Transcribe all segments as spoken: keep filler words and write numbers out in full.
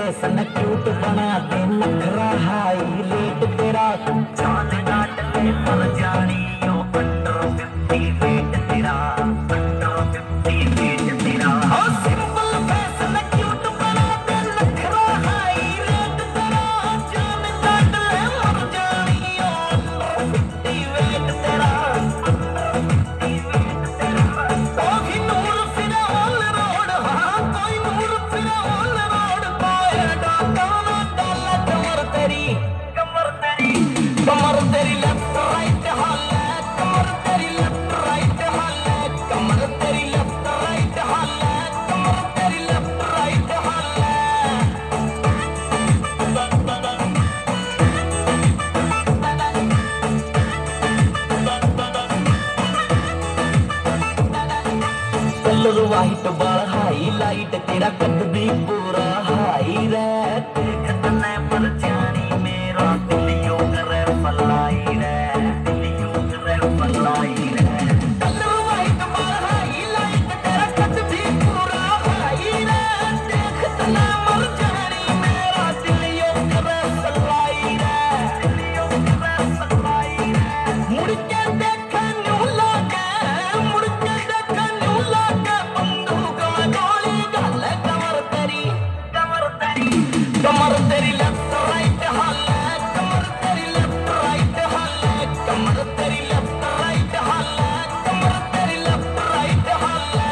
face न cute बना दे नखरा हाईलाइट तेरा जान डाट ले मर जानी ओ अंडर फिफ्टी वेट तेरा अंडर फिफ्टी वेट तेरा हो सिंपल फेस न क्यूट बना दे नखरा हाईलाइट तेरा जान डाट ले मर जानी ओ अंडर फिफ्टी वेट तेरा कमर तेरी लेफ्ट राइट हाले कमर तेरी लेफ्ट राइट हाले कमर तेरी लेफ्ट राइट हाले कमर तेरी लेफ्ट राइट हाले कलर वाइट बाल हाईलाइट तेरा कद भी पूरा हाई रे देख तने पर जानी मेरा दिल यो करे फलाई रे दिल यो करे फलाई रे कलर वाइट बाल हाईलाइट तेरा कद भी पूरा हाई रे देख तने पर जानी मेरा दिल यो करे फलाई रे दिल यो करे फलाई रे मुड़ के देख न्यू लागे मुड़ के देख न्यू लागे बंदूक में गोली गाले कमर तेरी कमर तेरी कमर तेरी लेफ्ट राइट हाले कमर तेरी लेफ्ट राइट हाले कमर तेरी लेफ्ट राइट हाले कमर तेरी लेफ्ट राइट हाले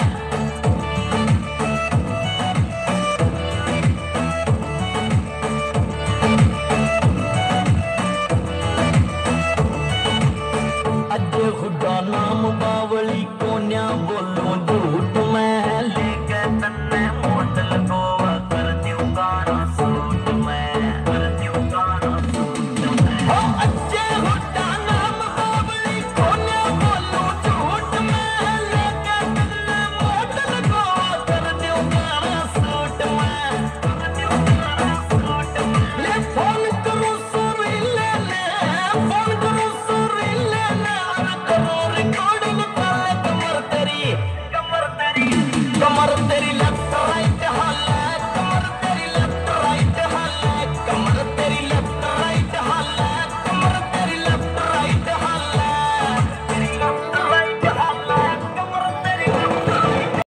अजय खुदा नाम बावली कोन्या बोलूं झूठ मैं लेके तन्ने होटल गोवा कर दूं गाना सूट मैं कर दूं गाना सूट मैं हो अजय खुदा नाम बावली कोन्या बोलूं झूठ मैं लेके तन्ने होटल गोवा कर दूं गाना सूट मैं कर दूं गाना सूट मैं ले फोन करूं सुरी ले ले फोन करूं सुरी ले ले अरे करो रिकॉर्डिंग कर ले कमर तेरी कमर तेरी कमर तेरी